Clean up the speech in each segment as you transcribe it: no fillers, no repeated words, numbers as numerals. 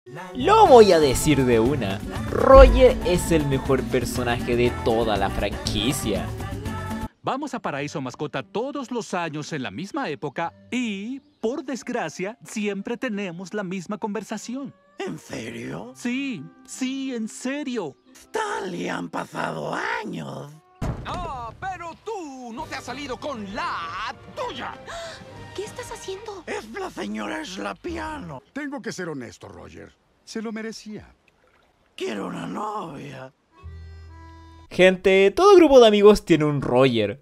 Lo voy a decir de una, Roger es el mejor personaje de toda la franquicia. Vamos a Paraíso Mascota todos los años en la misma época y, por desgracia, siempre tenemos la misma conversación. ¿En serio? Sí, en serio. Stanley, han pasado años. ¡Ah, pero tú no te has salido con la tuya! ¿Qué estás haciendo? Es la señora Schlapiano. Tengo que ser honesto, Roger. Se lo merecía. Quiero una novia. Gente, todo grupo de amigos tiene un Roger.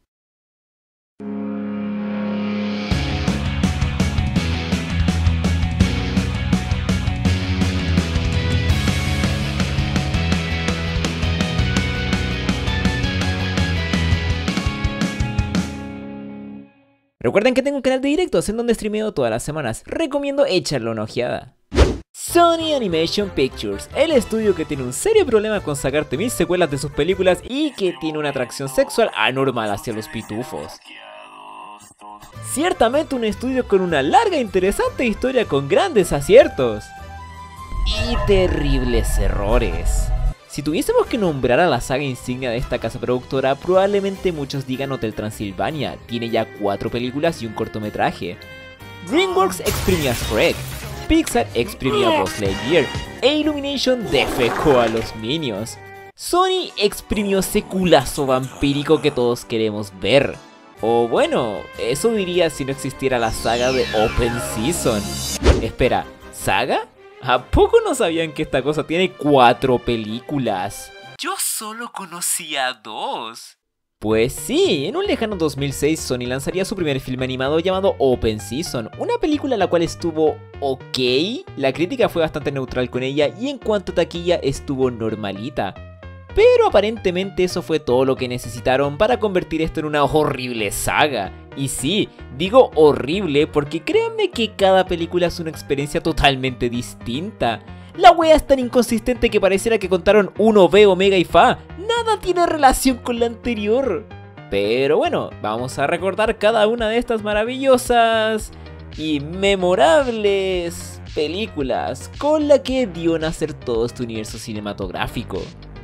Recuerden que tengo un canal de directos en donde streameo todas las semanas. Recomiendo echarle una ojeada. Sony Animation Pictures, el estudio que tiene un serio problema con sacarte 1000 secuelas de sus películas y que tiene una atracción sexual anormal hacia los pitufos. Ciertamente un estudio con una larga e interesante historia con grandes aciertos y terribles errores. Si tuviésemos que nombrar a la saga insignia de esta casa productora, probablemente muchos digan Hotel Transilvania, tiene ya 4 películas y un cortometraje. DreamWorks exprimió a Shrek, Pixar exprimió a Buzz Lightyear e Illumination defecó a los Minions. Sony exprimió ese culazo vampírico que todos queremos ver. O bueno, eso diría si no existiera la saga de Open Season. Espera, ¿saga? ¿A poco no sabían que esta cosa tiene 4 películas? Yo solo conocía 2. Pues sí, en un lejano 2006 Sony lanzaría su primer filme animado llamado Open Season, una película la cual estuvo ok, la crítica fue bastante neutral con ella y en cuanto a taquilla estuvo normalita. Pero aparentemente eso fue todo lo que necesitaron para convertir esto en una horrible saga. Y sí, digo horrible porque créanme que cada película es una experiencia totalmente distinta. La wea es tan inconsistente que pareciera que contaron 1B, Omega y Fa. Nada tiene relación con la anterior. Pero bueno, vamos a recordar cada una de estas maravillosas y memorables películas con la que dio nacer todo este universo cinematográfico.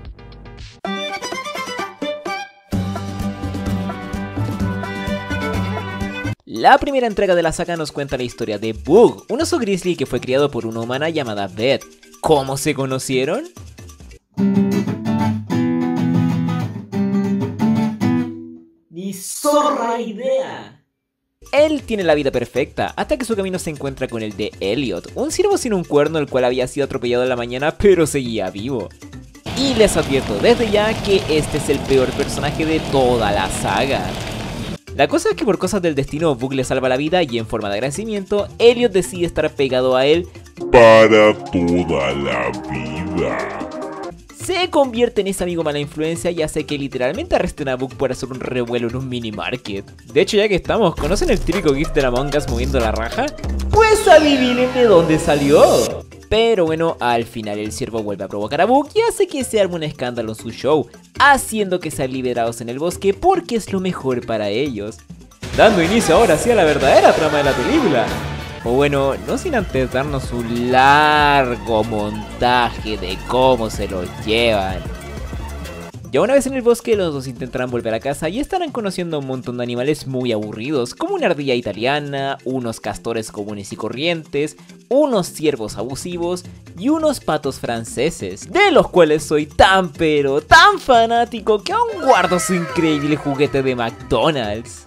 La primera entrega de la saga nos cuenta la historia de Bug, un oso grizzly que fue criado por una humana llamada Beth. ¿Cómo se conocieron? ¡Ni zorra idea! Él tiene la vida perfecta, hasta que su camino se encuentra con el de Elliot, un ciervo sin un cuerno el cual había sido atropellado en la mañana pero seguía vivo. Y les advierto desde ya que este es el peor personaje de toda la saga. La cosa es que por cosas del destino Bug le salva la vida y en forma de agradecimiento, Elliot decide estar pegado a él para toda la vida. Se convierte en ese amigo mala influencia y hace que literalmente arresten a Bug por hacer un revuelo en un mini market. De hecho, ya que estamos, ¿conocen el típico gif de Among Us moviendo la raja? Pues adivinen de dónde salió. Pero bueno, al final el ciervo vuelve a provocar a Bug y hace que se arme un escándalo en su show, haciendo que sean liberados en el bosque porque es lo mejor para ellos. Dando inicio ahora sí a la verdadera trama de la película. O bueno, no sin antes darnos un largo montaje de cómo se los llevan. Ya una vez en el bosque, los dos intentarán volver a casa y estarán conociendo a un montón de animales muy aburridos, como una ardilla italiana, unos castores comunes y corrientes, unos ciervos abusivos y unos patos franceses, de los cuales soy tan pero tan fanático que aún guardo su increíble juguete de McDonald's.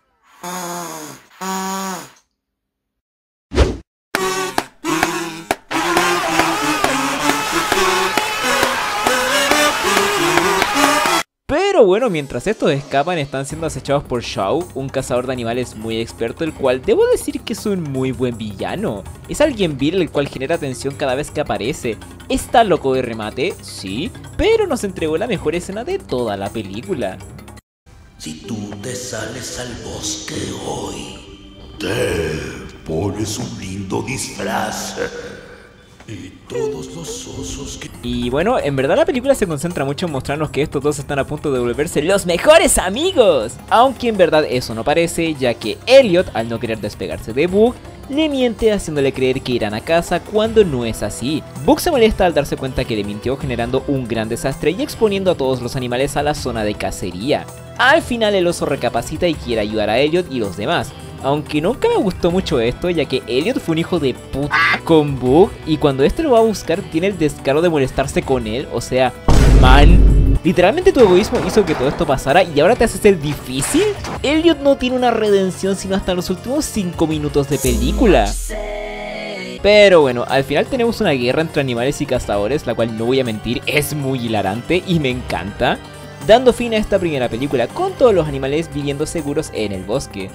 Pero bueno, mientras estos escapan están siendo acechados por Shaw, un cazador de animales muy experto, el cual debo decir que es un muy buen villano. Es alguien vil el cual genera tensión cada vez que aparece. Está loco de remate, sí, pero nos entregó la mejor escena de toda la película. Si tú te sales al bosque hoy, Te pones un lindo disfraz. y todos los osos que... Y bueno, en verdad la película se concentra mucho en mostrarnos que estos dos están a punto de volverse los mejores amigos. Aunque en verdad eso no parece, ya que Elliot, al no querer despegarse de Bug, le miente haciéndole creer que irán a casa cuando no es así. Buck se molesta al darse cuenta que le mintió, generando un gran desastre y exponiendo a todos los animales a la zona de cacería. Al final el oso recapacita y quiere ayudar a Elliot y los demás. Aunque nunca me gustó mucho esto, ya que Elliot fue un hijo de puta con Buck y cuando este lo va a buscar tiene el descaro de molestarse con él, o sea, man, literalmente tu egoísmo hizo que todo esto pasara y ahora te haces el difícil. Elliot no tiene una redención sino hasta los últimos 5 minutos de película. Pero bueno, al final tenemos una guerra entre animales y cazadores, la cual no voy a mentir, es muy hilarante y me encanta, dando fin a esta primera película con todos los animales viviendo seguros en el bosque.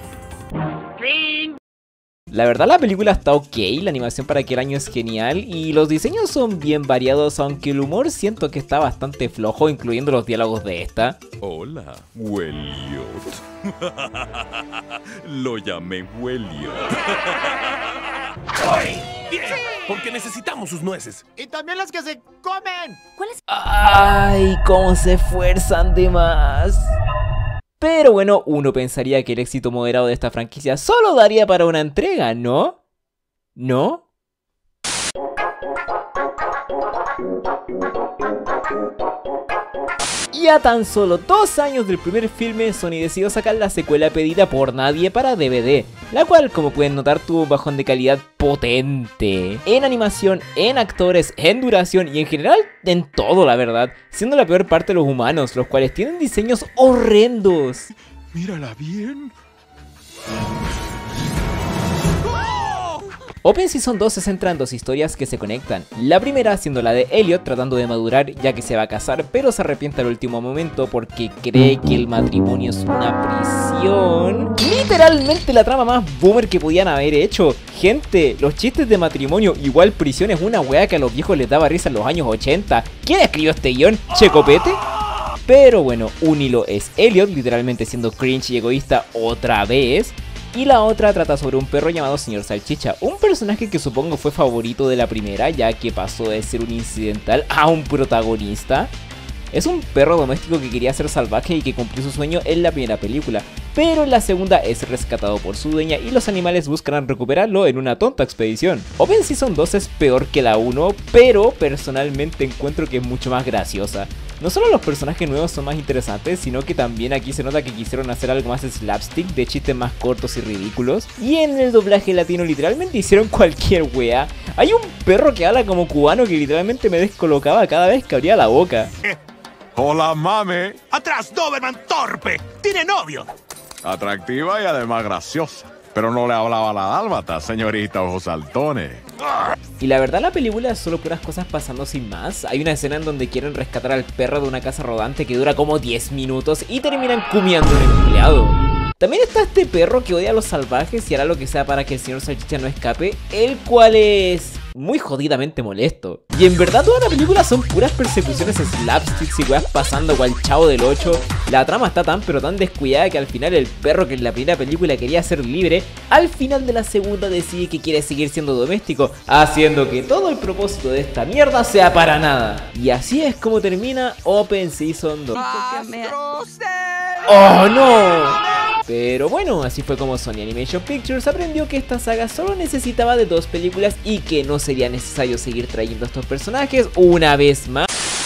La verdad la película está ok, la animación para aquel año es genial y los diseños son bien variados, aunque el humor siento que está bastante flojo, incluyendo los diálogos de esta. Hola, Welliot. Lo llamé Welliot. ¡Hoy! ¡Bien! Porque necesitamos sus nueces. Y también las que se comen. ¿Cuál es? ¡Ay! ¡Cómo se esfuerzan de más! Pero bueno, uno pensaría que el éxito moderado de esta franquicia solo daría para una entrega, ¿no? ¿No? Y a tan solo 2 años del primer filme, Sony decidió sacar la secuela pedida por nadie para DVD, la cual, como pueden notar, tuvo un bajón de calidad potente en animación, en actores, en duración y en general en todo, la verdad, siendo la peor parte los humanos, los cuales tienen diseños horrendos. Mírala bien. Open Season 2 se centra en 2 historias que se conectan, la primera siendo la de Elliot tratando de madurar ya que se va a casar pero se arrepiente al último momento porque cree que el matrimonio es una prisión. Literalmente la trama más boomer que podían haber hecho. Gente, los chistes de matrimonio igual prisión es una wea que a los viejos les daba risa en los años 80. ¿Quién escribió este guión? ¿Checopete? Pero bueno, un hilo es Elliot literalmente siendo cringe y egoísta otra vez. Y la otra trata sobre un perro llamado Señor Salchicha, un personaje que supongo fue favorito de la primera, ya que pasó de ser un incidental a un protagonista. Es un perro doméstico que quería ser salvaje y que cumplió su sueño en la primera película, pero en la segunda es rescatado por su dueña y los animales buscarán recuperarlo en una tonta expedición. Open Season 2 es peor que la 1, pero personalmente encuentro que es mucho más graciosa. No solo los personajes nuevos son más interesantes, sino que también aquí se nota que quisieron hacer algo más slapstick, de chistes más cortos y ridículos. Y en el doblaje latino literalmente hicieron cualquier wea. Hay un perro que habla como cubano que literalmente me descolocaba cada vez que abría la boca. Hola, mame. ¡Atrás, Doberman torpe! ¡Tiene novio! Atractiva y además graciosa. Pero no le hablaba a la dálmata, señorita ojos saltones. Y la verdad la película es solo puras cosas pasando sin más. Hay una escena en donde quieren rescatar al perro de una casa rodante que dura como 10 minutos y terminan cumiando a un empleado. También está este perro que odia a los salvajes y hará lo que sea para que el señor Salchicha no escape, el cual es muy jodidamente molesto. Y en verdad toda la película son puras persecuciones slapsticks y weas pasando cual Chavo del 8. La trama está tan pero tan descuidada que al final el perro que en la primera película quería ser libre, al final de la segunda decide que quiere seguir siendo doméstico, haciendo que todo el propósito de esta mierda sea para nada. Y así es como termina Open Season 2. ¡Oh no! Pero bueno, así fue como Sony Animation Pictures aprendió que esta saga solo necesitaba de 2 películas y que no sería necesario seguir trayendo a estos personajes una vez más.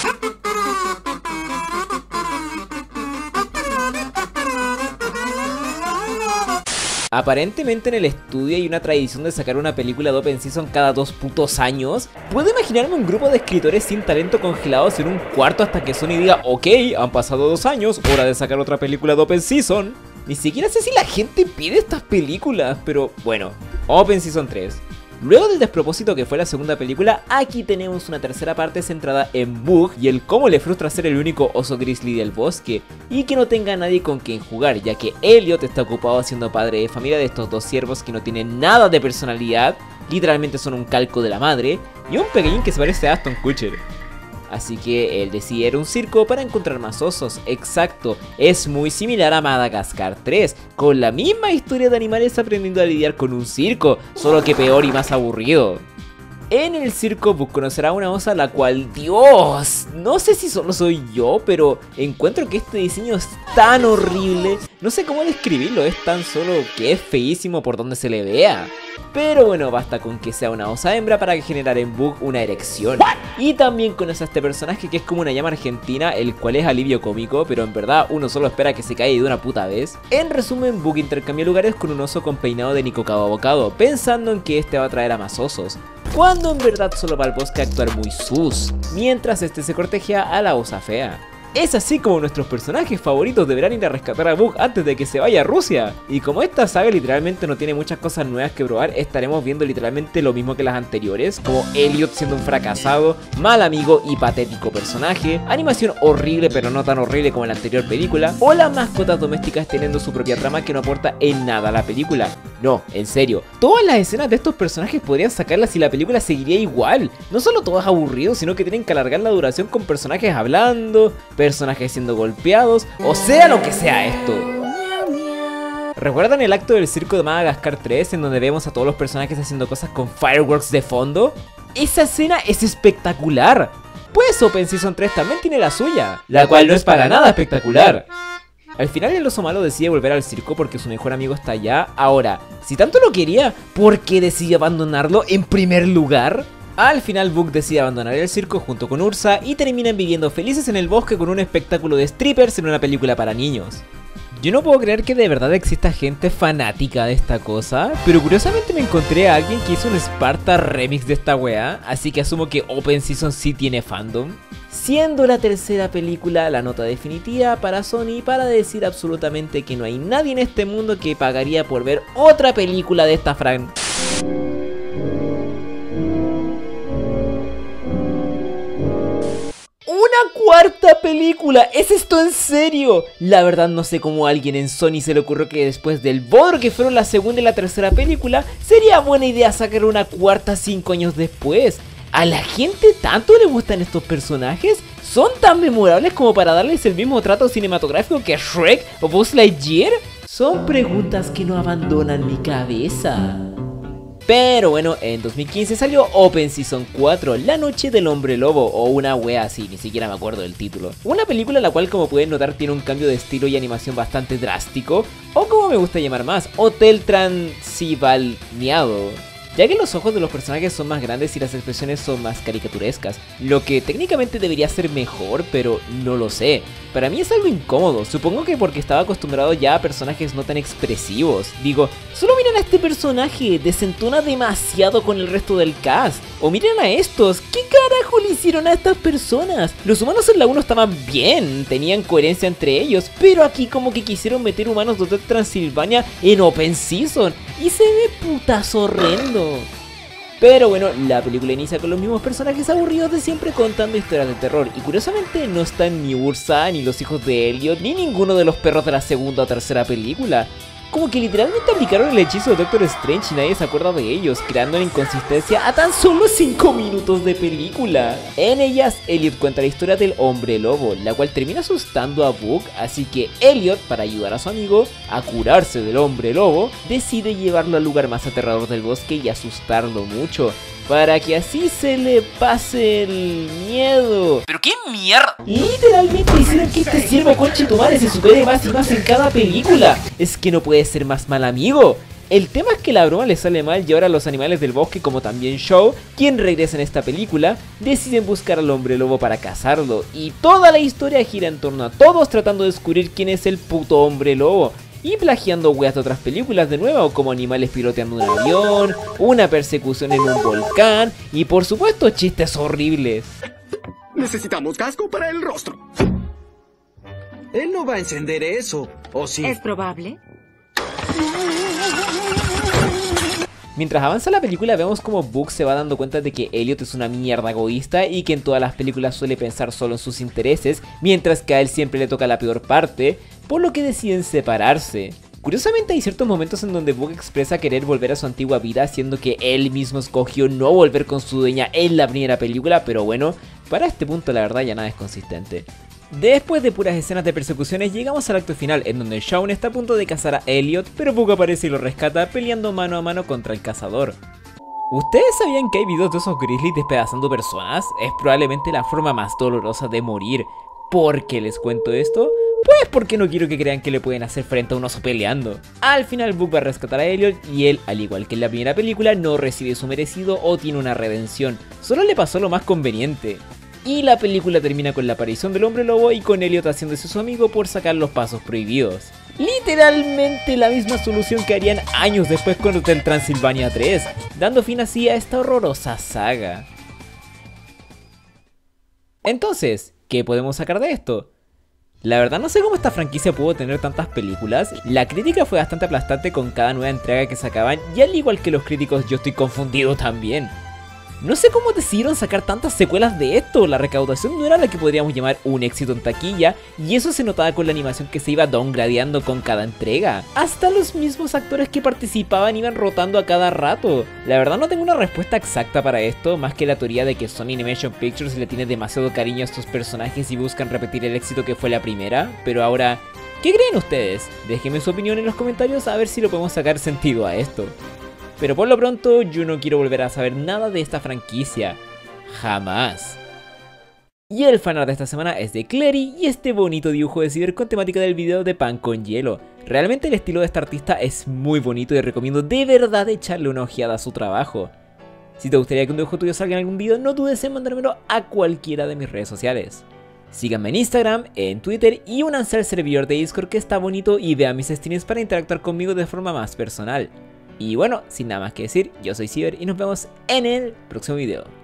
Aparentemente en el estudio hay una tradición de sacar una película de Open Season cada 2 putos años. Puedo imaginarme un grupo de escritores sin talento congelados en un cuarto hasta que Sony diga: ok, han pasado 2 años, hora de sacar otra película de Open Season. Ni siquiera sé si la gente pide estas películas, pero bueno, Open Season 3. Luego del despropósito que fue la segunda película, aquí tenemos una tercera parte centrada en Buck y el cómo le frustra ser el único oso grizzly del bosque y que no tenga nadie con quien jugar, ya que Elliot está ocupado siendo padre de familia de estos 2 ciervos que no tienen nada de personalidad, literalmente son un calco de la madre, y un pequeñín que se parece a Ashton Kutcher. Así que él decide ir a un circo para encontrar más osos. Exacto, es muy similar a Madagascar 3, con la misma historia de animales aprendiendo a lidiar con un circo, solo que peor y más aburrido. En el circo Buck conocerá a una osa la cual, Dios, no sé si solo soy yo, pero encuentro que este diseño es tan horrible, no sé cómo describirlo, es tan solo que es feísimo por donde se le vea. Pero bueno, basta con que sea una osa hembra para generar en Book una erección. Y también conoce a este personaje que es como una llama argentina, el cual es alivio cómico, pero en verdad uno solo espera que se caiga de una puta vez. En resumen, Book intercambia lugares con un oso con peinado de Nico Cabo Bocado, pensando en que este va a traer a más osos, cuando en verdad solo va al bosque a actuar muy sus, mientras este se cortejea a la osa fea. Es así como nuestros personajes favoritos deberán ir a rescatar a Book antes de que se vaya a Rusia. Y como esta saga literalmente no tiene muchas cosas nuevas que probar, estaremos viendo literalmente lo mismo que las anteriores, como Elliot siendo un fracasado, mal amigo y patético personaje, animación horrible pero no tan horrible como en la anterior película, o las mascotas domésticas teniendo su propia trama que no aporta en nada a la película. No, en serio, todas las escenas de estos personajes podrían sacarlas y la película seguiría igual. No solo todo es aburrido, sino que tienen que alargar la duración con personajes hablando, personajes siendo golpeados, o sea lo que sea esto. ¿Recuerdan el acto del circo de Madagascar 3 en donde vemos a todos los personajes haciendo cosas con fireworks de fondo? Esa escena es espectacular. Pues Open Season 3 también tiene la suya, la cual no es para nada espectacular. Al final el oso malo decide volver al circo porque su mejor amigo está allá. Ahora, si tanto lo quería, ¿por qué decide abandonarlo en primer lugar? Al final Book decide abandonar el circo junto con Ursa y terminan viviendo felices en el bosque con un espectáculo de strippers en una película para niños. Yo no puedo creer que de verdad exista gente fanática de esta cosa, pero curiosamente me encontré a alguien que hizo un Sparta remix de esta wea, así que asumo que Open Season sí tiene fandom. Siendo la tercera película la nota definitiva para Sony para decir absolutamente que no hay nadie en este mundo que pagaría por ver otra película de esta franquicia. ¡Una cuarta película! ¿Es esto en serio? La verdad no sé cómo a alguien en Sony se le ocurrió que después del bodrio que fueron la segunda y la tercera película, sería buena idea sacar una cuarta 5 años después. ¿A la gente tanto le gustan estos personajes? ¿Son tan memorables como para darles el mismo trato cinematográfico que Shrek o Buzz Lightyear? Son preguntas que no abandonan mi cabeza. Pero bueno, en 2015 salió Open Season 4, La Noche del Hombre Lobo, o una wea así, ni siquiera me acuerdo del título. Una película la cual, como pueden notar, tiene un cambio de estilo y animación bastante drástico, o como me gusta llamar más, Hotel Transilvaniado, ya que los ojos de los personajes son más grandes y las expresiones son más caricaturescas, lo que técnicamente debería ser mejor, pero no lo sé. Para mí es algo incómodo, supongo que porque estaba acostumbrado ya a personajes no tan expresivos. Digo, solo miren a este personaje, desentona demasiado con el resto del cast. O miren a estos, ¿qué carajo le hicieron a estas personas? Los humanos en la 1 estaban bien, tenían coherencia entre ellos, pero aquí como que quisieron meter humanos de Hotel Transilvania en Open Season, y se ve putas horrendo. Pero bueno, la película inicia con los mismos personajes aburridos de siempre contando historias de terror. Y curiosamente no están ni Ursa, ni los hijos de Elliot, ni ninguno de los perros de la segunda o tercera película. Como que literalmente aplicaron el hechizo de Doctor Strange y nadie se acuerda de ellos, creando una inconsistencia a tan solo 5 minutos de película. En ellas, Elliot cuenta la historia del hombre lobo, la cual termina asustando a Book, así que Elliot, para ayudar a su amigo a curarse del hombre lobo, decide llevarlo al lugar más aterrador del bosque y asustarlo mucho, para que así se le pase el miedo. ¿Pero qué mierda? Literalmente hicieron que este siervo conchetumare se supere más y más en cada película. Es que no puede ser más mal amigo. El tema es que la broma le sale mal y ahora los animales del bosque, como también Shaw, quien regresa en esta película, deciden buscar al hombre lobo para cazarlo. Y toda la historia gira en torno a todos tratando de descubrir quién es el puto hombre lobo. Y plagiando weas de otras películas de nuevo, como animales piloteando un avión, una persecución en un volcán y por supuesto chistes horribles. Necesitamos casco para el rostro. Él no va a encender eso, ¿o sí? ¿Es probable? Mientras avanza la película vemos como Book se va dando cuenta de que Elliot es una mierda egoísta y que en todas las películas suele pensar solo en sus intereses, mientras que a él siempre le toca la peor parte, por lo que deciden separarse. Curiosamente hay ciertos momentos en donde Book expresa querer volver a su antigua vida, siendo que él mismo escogió no volver con su dueña en la primera película, pero bueno, para este punto la verdad ya nada es consistente. Después de puras escenas de persecuciones llegamos al acto final, en donde Shaun está a punto de cazar a Elliot, pero Book aparece y lo rescata peleando mano a mano contra el cazador. ¿Ustedes sabían que hay videos de esos grizzlies despedazando personas? Es probablemente la forma más dolorosa de morir. ¿Por qué les cuento esto? Pues porque no quiero que crean que le pueden hacer frente a un oso peleando. Al final Book va a rescatar a Elliot y él, al igual que en la primera película, no recibe su merecido o tiene una redención. Solo le pasó lo más conveniente. Y la película termina con la aparición del hombre lobo y con Elliot haciéndose su amigo por sacar los pasos prohibidos. Literalmente la misma solución que harían años después con Hotel Transilvania 3, dando fin así a esta horrorosa saga. Entonces, ¿qué podemos sacar de esto? La verdad no sé cómo esta franquicia pudo tener tantas películas, la crítica fue bastante aplastante con cada nueva entrega que sacaban y al igual que los críticos yo estoy confundido también. No sé cómo decidieron sacar tantas secuelas de esto, la recaudación no era la que podríamos llamar un éxito en taquilla y eso se notaba con la animación que se iba downgradeando con cada entrega. Hasta los mismos actores que participaban iban rotando a cada rato. La verdad no tengo una respuesta exacta para esto, más que la teoría de que Sony Animation Pictures le tiene demasiado cariño a estos personajes y buscan repetir el éxito que fue la primera, pero ahora, ¿qué creen ustedes? Déjenme su opinión en los comentarios a ver si lo podemos sacar sentido a esto. Pero por lo pronto yo no quiero volver a saber nada de esta franquicia. Jamás. Y el fanart de esta semana es de Clary y este bonito dibujo de Ciber con temática del video de Pan con Hielo. Realmente el estilo de esta artista es muy bonito y recomiendo de verdad echarle una ojeada a su trabajo. Si te gustaría que un dibujo tuyo salga en algún video, no dudes en mandármelo a cualquiera de mis redes sociales. Síganme en Instagram, en Twitter y únanse al servidor de Discord que está bonito y vean mis streams para interactuar conmigo de forma más personal. Y bueno, sin nada más que decir, yo soy Ciber y nos vemos en el próximo video.